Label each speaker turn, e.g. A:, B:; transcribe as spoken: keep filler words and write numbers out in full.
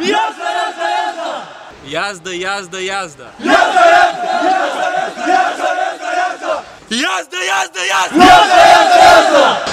A: Jazda, jazda, jazda!
B: Jazda, jazda, jazda!
A: Jazda, jazda, jazda, jazda, jazda, jazda!
B: Jazda, jazda, jazda!
A: Jazda, jazda, jazda!